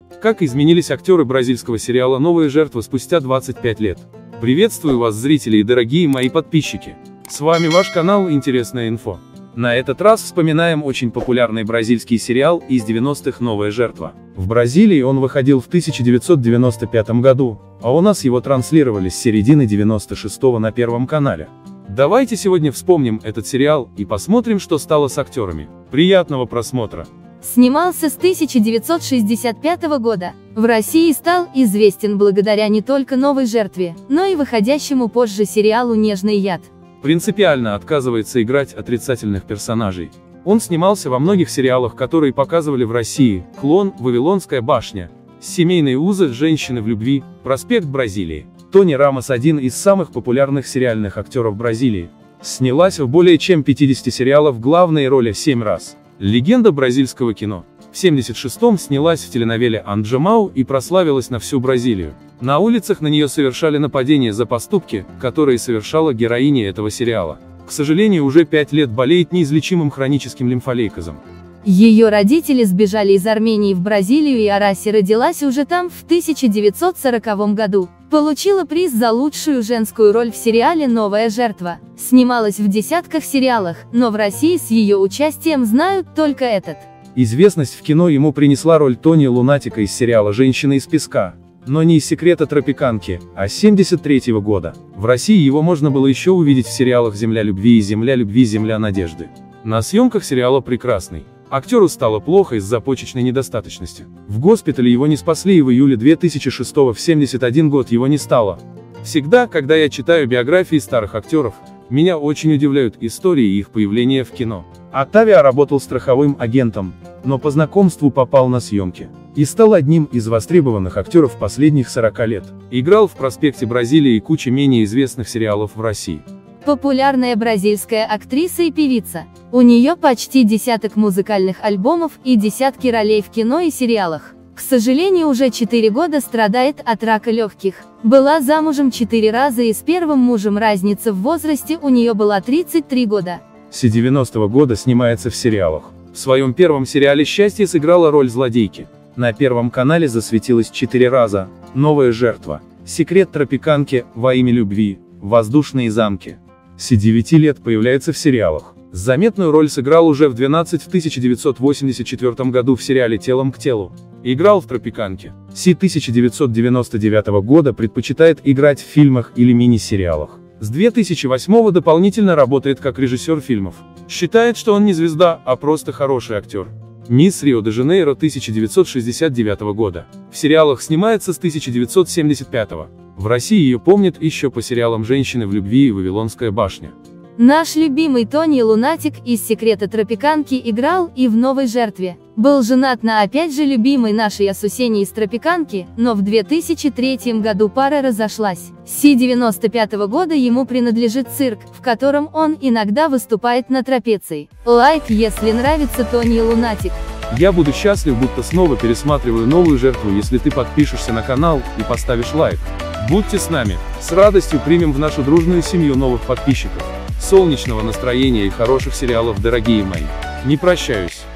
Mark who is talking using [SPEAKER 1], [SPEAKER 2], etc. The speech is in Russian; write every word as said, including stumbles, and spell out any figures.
[SPEAKER 1] Как изменились актеры бразильского сериала «Новая жертва» спустя двадцать пять лет? Приветствую вас, зрители и дорогие мои подписчики. С вами ваш канал «Интересная инфо». На этот раз вспоминаем очень популярный бразильский сериал из девяностых «Новая жертва». В Бразилии он выходил в тысяча девятьсот девяносто пятом году, а у нас его транслировали с середины девяносто шестого на Первом канале. Давайте сегодня вспомним этот сериал и посмотрим, что стало с актерами. Приятного просмотра!
[SPEAKER 2] Снимался с тысяча девятьсот шестьдесят пятого года. В России стал известен благодаря не только «Новой жертве», но и выходящему позже сериалу «Нежный яд».
[SPEAKER 1] Принципиально отказывается играть отрицательных персонажей. Он снимался во многих сериалах, которые показывали в России: «Клон», «Вавилонская башня», «Семейные узы», «Женщины в любви», «Проспект Бразилии». Тони Рамос – один из самых популярных сериальных актеров Бразилии. Снялась в более чем пятидесяти сериалах в главной роли семь раз. Легенда бразильского кино. В семьдесят шестом снялась в теленовеле «Анджамау» и прославилась на всю Бразилию. На улицах на нее совершали нападения за поступки, которые совершала героиня этого сериала. К сожалению, уже пять лет болеет неизлечимым хроническим лимфолейкозом.
[SPEAKER 2] Ее родители сбежали из Армении в Бразилию, и Араси родилась уже там в тысяча девятьсот сороковом году. Получила приз за лучшую женскую роль в сериале «Новая жертва». Снималась в десятках сериалах, но в России с ее участием знают только этот.
[SPEAKER 1] Известность в кино ему принесла роль Тони Лунатика из сериала «Женщина из песка». Но не из «Секрета тропиканки», а с семьдесят третьего года. В России его можно было еще увидеть в сериалах «Земля любви» и «Земля любви, земля надежды». На съемках сериала «Прекрасный». Актеру стало плохо из-за почечной недостаточности. В госпитале его не спасли, и в июле две тысячи шестого в семьдесят один год его не стало. Всегда, когда я читаю биографии старых актеров, меня очень удивляют истории их появления в кино. Оттавио работал страховым агентом, но по знакомству попал на съемки. И стал одним из востребованных актеров последних сорока лет. Играл в «Проспекте Бразилии» и куче менее известных сериалов в России.
[SPEAKER 2] Популярная бразильская актриса и певица. У нее почти десяток музыкальных альбомов и десятки ролей в кино и сериалах. К сожалению, уже четыре года страдает от рака легких. Была замужем четыре раза, и с первым мужем разница в возрасте у нее была тридцать три года.
[SPEAKER 1] С девяностого года снимается в сериалах. В своем первом сериале «Счастье» сыграла роль злодейки. На Первом канале засветилась четыре раза: «Новая жертва», «Секрет тропиканки», «Во имя любви», «Воздушные замки». С девяти лет появляется в сериалах. Заметную роль сыграл уже в двенадцать в тысяча девятьсот восемьдесят четвёртом году в сериале «Телом к телу». Играл в «Тропиканке». С тысяча девятьсот девяносто девятого года предпочитает играть в фильмах или мини-сериалах. С две тысячи восьмого дополнительно работает как режиссер фильмов. Считает, что он не звезда, а просто хороший актер. «Мисс Рио-де-Жанейро» тысяча девятьсот шестьдесят девятого года. В сериалах снимается с тысяча девятьсот семьдесят пятого. В России ее помнят еще по сериалам «Женщины в любви» и «Вавилонская башня».
[SPEAKER 2] Наш любимый Тони Лунатик из «Секрета тропиканки» играл и в «Новой жертве». Был женат на опять же любимой нашей Асусене из «Тропиканки», но в две тысячи третьем году пара разошлась. С девяносто пятого года ему принадлежит цирк, в котором он иногда выступает на трапеции. Лайк, если нравится Тони Лунатик.
[SPEAKER 1] Я буду счастлив, будто снова пересматриваю «Новую жертву», если ты подпишешься на канал и поставишь лайк. Будьте с нами, с радостью примем в нашу дружную семью новых подписчиков. Солнечного настроения и хороших сериалов, дорогие мои. Не прощаюсь.